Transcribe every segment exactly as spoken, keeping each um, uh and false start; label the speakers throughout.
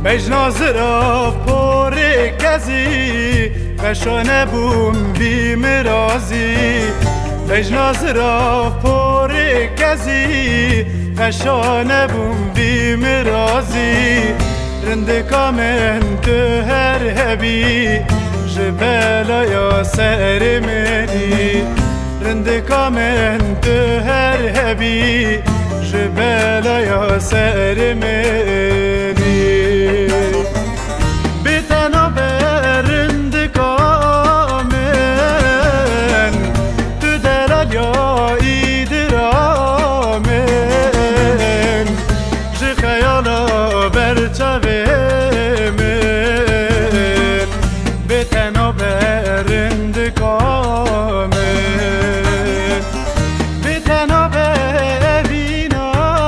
Speaker 1: بجنازرا پر کزی قشانه بوم بی مرازی بجنازرا پر کزی قشانه بوم بی مرازی رندکا من تو هر هبی جبالا یا سر منی رندکا من تو هر هبی جبالا یا سر منی بتنا برندکا من تو درال یا ایدرا من جی خیالا برچاوه من بتنا برندکا من بتنا ببینا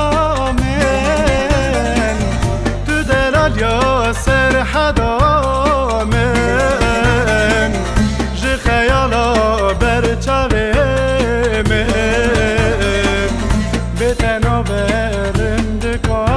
Speaker 1: من تو دلال یا سر حدا من جی خیالا برچاوه من بتنا برندکا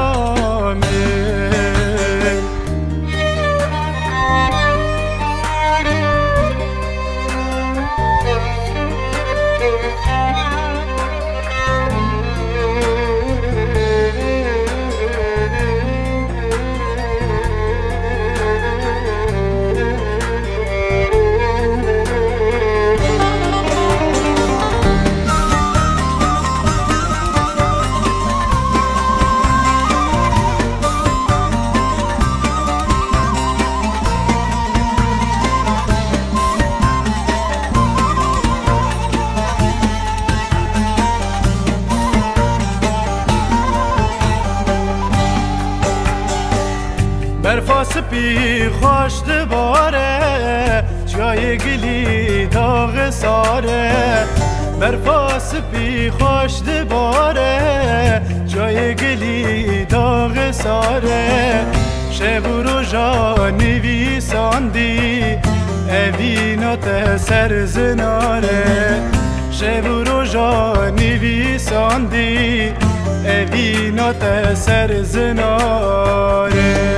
Speaker 1: برفاس پی خوش دباره جای گلی داغ ساره برفاس پی خوش دباره جای گلی داغ ساره شب و روژا نویساندی اوینات سر زناره شب و روژا نویساندی اوینات سر زناره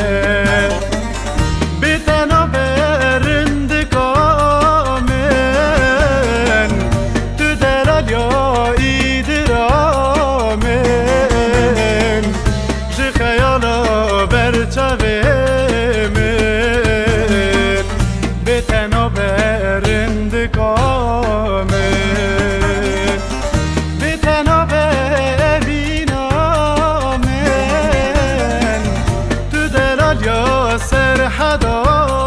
Speaker 1: بتنا برندکا من تو درال یا ایدرا من جی خیالا برچاوه من بتنا برندکا من بتنا ببینا من تو دلال یا سر حدا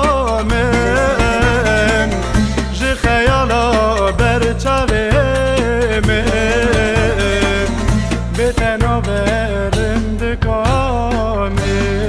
Speaker 1: من جی خیالا برچاوه من بتنا برندکا من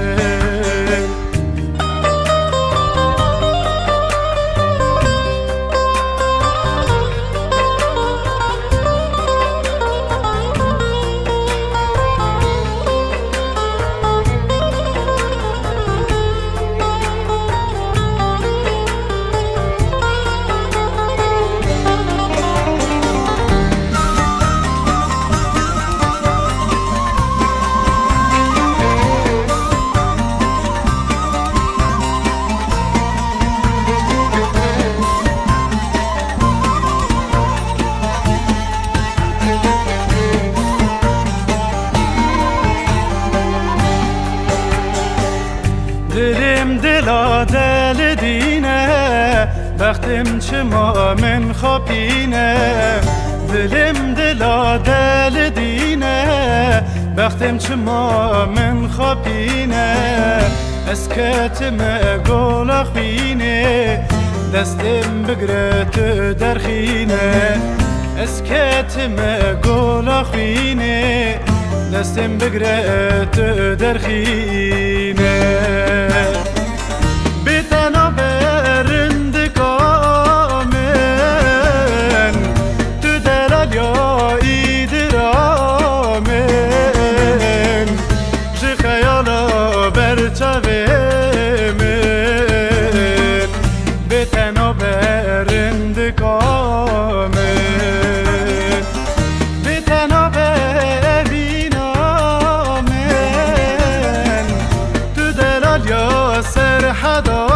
Speaker 1: دلم دلا دل دینه وقتم چما من خاپینه دلم دلا دل دینه وقتم چما من خاپینه اسکتم گل خوینه دستم بگرت درخینه اسکتم گل خوینه دستم بگرت درخینه بتنا برندکا من تو درال یا ایدرا من جی خیالا برچاوه من بتنا برندکا من بتنا ببینا من تو دلال یا حدا